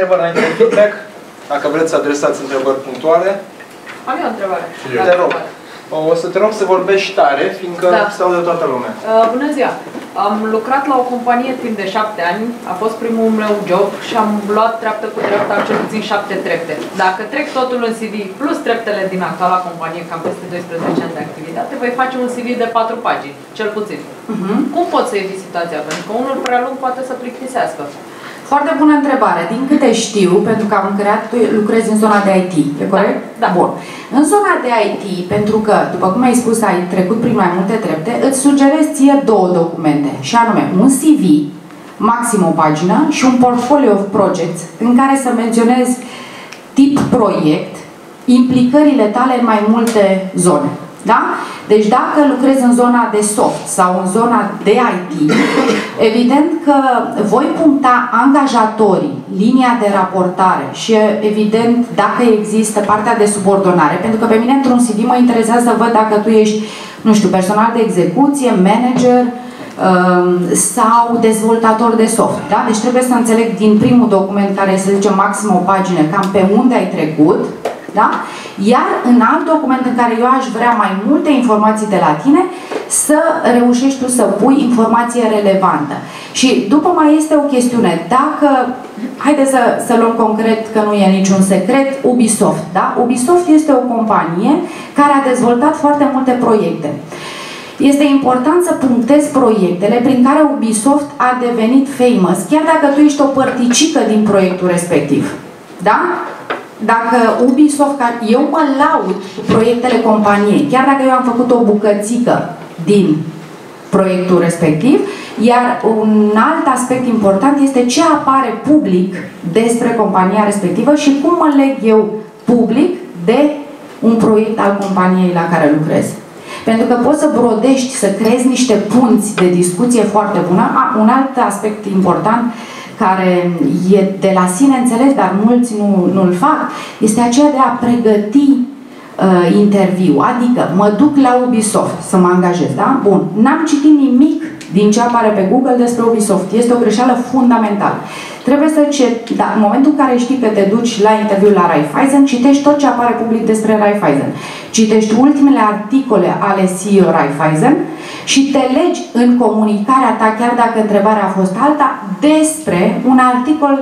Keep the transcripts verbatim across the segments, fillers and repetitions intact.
întrebări înainte de feedback? Dacă vreți să adresați întrebări punctuale. Am eu o întrebare. Te rog. O să te rog să vorbești tare, fiindcă da. se aude toată lumea. Uh, bună ziua! Am lucrat la o companie timp de șapte ani, a fost primul meu job și am luat treaptă cu treaptă, am cel puțin șapte trepte. Dacă trec totul în C V plus treptele din actuala companie, cam peste doisprezece ani de activitate, voi face un C V de patru pagini, cel puțin. Uh-huh. Cum pot să evit situația? Pentru că unul prea lung poate să plictisească. Foarte bună întrebare. Din câte știu, pentru că am creat, tu lucrezi în zona de I T, e corect? Da. Bun. În zona de I T, pentru că, după cum ai spus, ai trecut prin mai multe trepte, îți sugerez ție două documente, și anume un C V, maxim o pagină, și un portfolio of projects, în care să menționezi tip proiect, implicările tale în mai multe zone. Da? Deci dacă lucrezi în zona de soft sau în zona de I T, evident că voi puncta angajatorii, linia de raportare și evident dacă există partea de subordonare, pentru că pe mine într-un C V mă interesează să văd dacă tu ești, nu știu, personal de execuție, manager sau dezvoltator de soft. Da? Deci trebuie să înțeleg din primul document, care să zicem maxim o pagină, cam pe unde ai trecut. Da? Iar în alt document în care eu aș vrea mai multe informații de la tine, să reușești tu să pui informație relevantă. Și după mai este o chestiune, dacă, haideți să, să luăm concret, că nu e niciun secret, Ubisoft. Da? Ubisoft este o companie care a dezvoltat foarte multe proiecte. Este important să punctezi proiectele prin care Ubisoft a devenit famous, chiar dacă tu ești o părticică din proiectul respectiv. Da? Dacă Ubisoft, eu mă laud cu proiectele companiei, chiar dacă eu am făcut o bucățică din proiectul respectiv, iar un alt aspect important este ce apare public despre compania respectivă și cum mă leg eu public de un proiect al companiei la care lucrez. Pentru că poți să brodești, să creezi niște punți de discuție foarte bună. A, un alt aspect important care e de la sine înțeles, dar mulți nu, nu-l fac, este aceea de a pregăti uh, interviu. Adică, mă duc la Ubisoft să mă angajez, da? Bun. N-am citit nimic din ce apare pe Google despre Ubisoft. Este o greșeală fundamentală. Trebuie să, ce, da, în momentul în care știi că te duci la interviu la Raiffeisen, citești tot ce apare public despre Raiffeisen. Citești ultimele articole ale C E O Raiffeisen și te legi în comunicarea ta, chiar dacă întrebarea a fost alta, despre un articol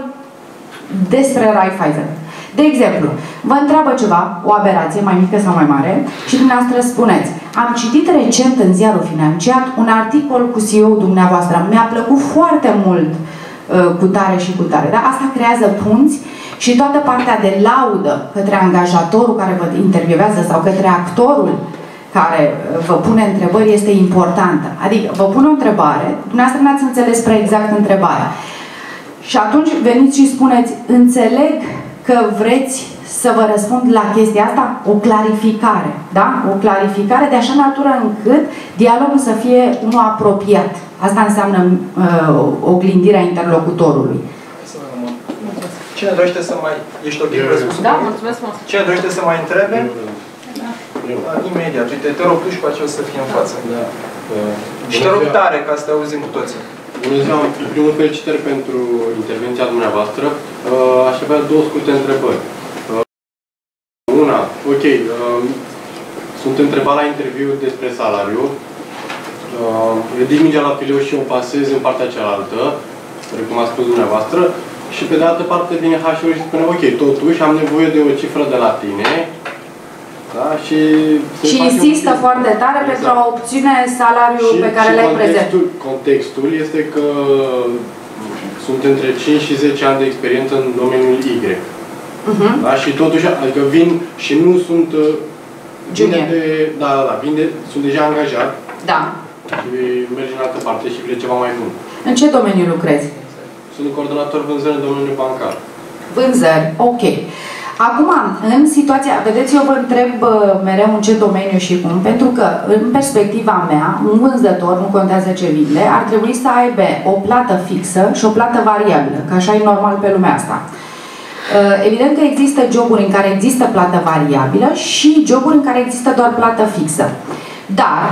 despre Raiffeisen. De exemplu, vă întreabă ceva, o aberație mai mică sau mai mare, și dumneavoastră spuneți: am citit recent în ziarul financiar un articol cu C E O-ul dumneavoastră, mi-a plăcut foarte mult uh, cu tare și cu tare. Da? Asta creează punți și toată partea de laudă către angajatorul care vă intervievează sau către actorul care vă pune întrebări este importantă. Adică vă pun o întrebare, dumneavoastră n-ați înțeles prea exact întrebarea. Și atunci veniți și spuneți: înțeleg că vreți să vă răspund la chestia asta, o clarificare, da? O clarificare de așa natură încât dialogul să fie unul apropiat. Asta înseamnă uh, oglindirea interlocutorului. Cine dorește să mai... Ești ok cu răspunsul? Da, mulțumesc mult. Cine dorește să mai întrebe? Da. Da, imediat. Uite, te rog tu și pe aceea să fie în față. Da. Și te rog tare ca să te auzim cu toții. Bună ziua, în primul felicitări pentru intervenția dumneavoastră. Aș avea două scurte întrebări. Una, ok, sunt întrebat la interviu despre salariu. Ridic mingea la fileu și o pasez în partea cealaltă, precum a spus dumneavoastră. Și pe de altă parte vine H R-ul și spune: ok, totuși am nevoie de o cifră de la tine. Da? Și, și insistă foarte tare exact. pentru a obține salariul și, pe care l-ai prezent. Contextul este că sunt între cinci și zece ani de experiență în domeniul Y. Uh-huh. Da? Și totuși, adică vin și nu sunt... Junior. De, da, da, da, vin de, sunt deja angajat. Da. Și mergi în altă parte și vrei ceva mai bun. În ce domeniu lucrezi? Sunt coordonator vânzări în domeniul bancar. Vânzări, ok. Acum, în situația, vedeți, eu vă întreb mereu în ce domeniu și cum, pentru că, în perspectiva mea, un vânzător, nu contează ce vinde, ar trebui să aibă o plată fixă și o plată variabilă, că așa e normal pe lumea asta. Evident că există joburi în care există plată variabilă și joburi în care există doar plată fixă. Dar,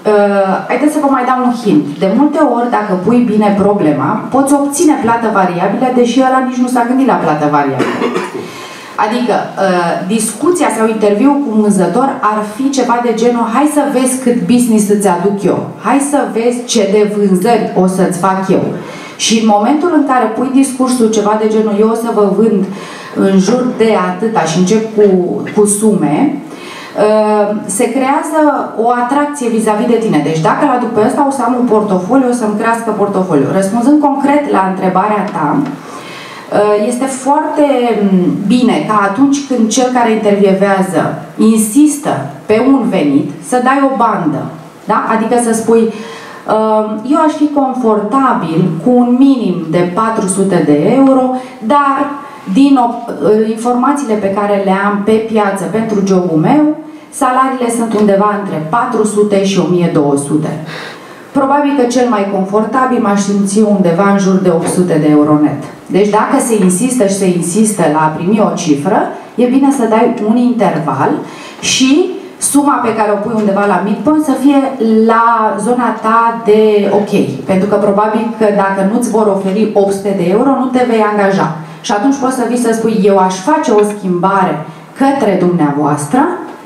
haideți să vă mai dau un hint. De multe ori, dacă pui bine problema, poți obține plată variabilă, deși ăla nici nu s-a gândit la plată variabilă. Adică, uh, discuția sau interviul cu un vânzător ar fi ceva de genul: hai să vezi cât business îți aduc eu, hai să vezi ce de vânzări o să-ți fac eu. Și în momentul în care pui discursul ceva de genul: eu o să vă vând în jur de atâta și încep cu, cu sume, uh, se creează o atracție vis-a-vis de tine. Deci dacă la după ăsta o să am un portofoliu, o să-mi crească portofoliu. Răspunzând concret la întrebarea ta, este foarte bine ca atunci când cel care intervievează insistă pe un venit, să dai o bandă. Da? Adică să spui: eu aș fi confortabil cu un minim de patru sute de euro, dar din informațiile pe care le am pe piață pentru jobul meu, salariile sunt undeva între patru sute și o mie două sute. Probabil că cel mai confortabil m-aș simți undeva în jur de opt sute de euro net. Deci dacă se insistă și se insistă la a primi o cifră, e bine să dai un interval și suma pe care o pui undeva la midpoint să fie la zona ta de ok. Pentru că probabil că dacă nu-ți vor oferi opt sute de euro, nu te vei angaja. Și atunci poți să vii să spui: eu aș face o schimbare către dumneavoastră,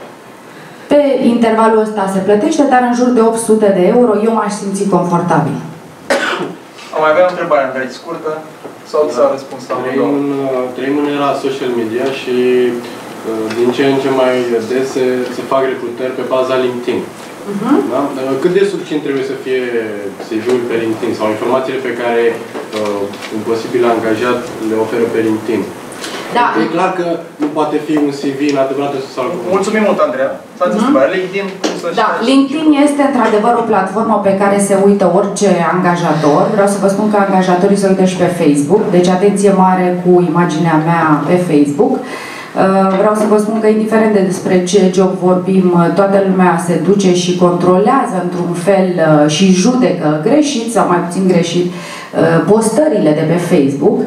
pe intervalul ăsta se plătește, dar în jur de opt sute de euro eu m-aș simți confortabil. Am mai avea o întrebare, Andrei, scurtă? Sau ți s-a răspuns la trăim în, trăim în era social media și din ce în ce mai des se, se fac recrutări pe baza LinkedIn. Uh-huh. Da? Cât de succint trebuie să fie C V-ul pe LinkedIn sau informațiile pe care uh, un posibil angajat le oferă pe LinkedIn? Da. E clar că nu poate fi un C V în adevărată sus al cuvântului. Mulțumim mult, Andreea. S-a zis uh-huh. LinkedIn, cum să Da, LinkedIn este într-adevăr o platformă pe care se uită orice angajator. Vreau să vă spun că angajatorii se uită și pe Facebook, deci atenție mare cu imaginea mea pe Facebook. Vreau să vă spun că indiferent de despre ce job vorbim, toată lumea se duce și controlează într-un fel și judecă greșit sau mai puțin greșit postările de pe Facebook.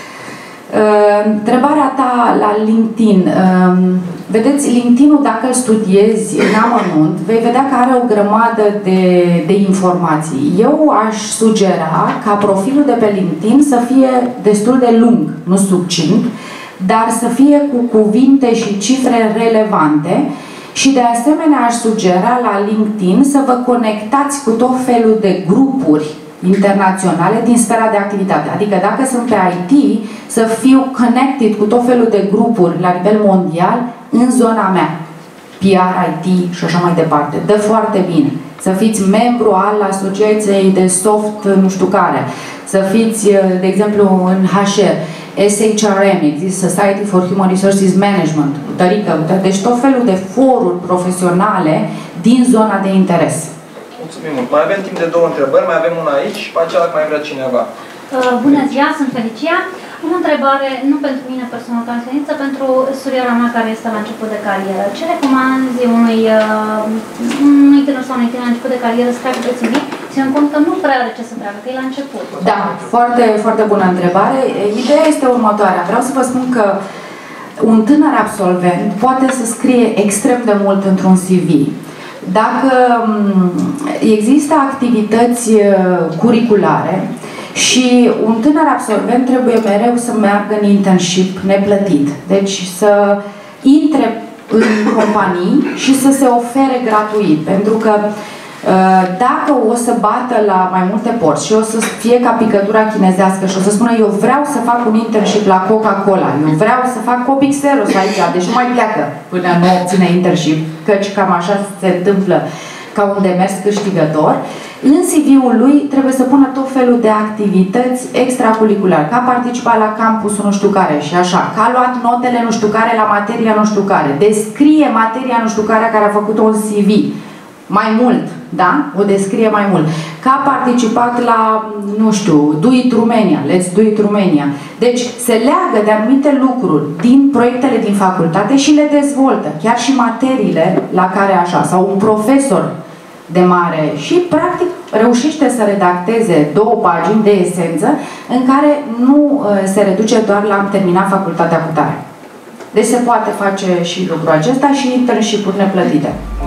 Întrebarea ta la LinkedIn. Vedeți, LinkedIn-ul, dacă îl studiezi în amănunt, vei vedea că are o grămadă de, de informații. Eu aș sugera ca profilul de pe LinkedIn să fie destul de lung, nu succint, dar să fie cu cuvinte și cifre relevante și de asemenea aș sugera la LinkedIn să vă conectați cu tot felul de grupuri internaționale din sfera de activitate. Adică dacă sunt pe I T, să fiu connected cu tot felul de grupuri la nivel mondial în zona mea. P R, I T și așa mai departe. Dă foarte bine. Să fiți membru al asociației de soft nu știu care. Să fiți, de exemplu, în H R, S H R M, există Society for Human Resources Management, tărică, deci tot felul de foruri profesionale din zona de interes. Mulțumim mult. Mai avem timp de două întrebări, mai avem una aici și pe aceea mai vrea cineva. Uh, bună ziua, sunt Felicia. Am o întrebare, nu pentru mine personal ca experiență, pentru suriera mea care este la început de carieră. Ce recomanzi unui, uh, unui tânăr sau unui tânăr la început de carieră să treacă pe C V, ținând cont că nu prea are ce să treacă, că e la început? Da, foarte, foarte bună întrebare. Ideea este următoarea. Vreau să vă spun că un tânăr absolvent poate să scrie extrem de mult într-un C V. Dacă există activități curriculare și un tânăr absolvent trebuie mereu să meargă în internship neplătit. Deci să intre în companii și să se ofere gratuit. Pentru că dacă o să bată la mai multe porți și o să fie ca picătura chinezească și o să spună: eu vreau să fac un internship la Coca-Cola, eu vreau să fac Copixeros aici, deci nu mai pleacă până nu obține internship, căci cam așa se întâmplă ca un demers câștigător. În C V-ul lui trebuie să pună tot felul de activități extracurriculare, că a participat la campusul nu știu care și așa, că a luat notele nu știu care la materia nu știu care, descrie materia nu știu care care a făcut-o în C V. Mai mult, da? O descrie mai mult. Că a participat la, nu știu, Do It Romania, Let's Do It Romania. Deci se leagă de anumite lucruri din proiectele din facultate și le dezvoltă. Chiar și materiile la care așa, sau un profesor de mare și practic reușește să redacteze două pagini de esență în care nu uh, se reduce doar la am terminat facultatea cu tare. Deci se poate face și lucrul acesta și internship-uri neplătite.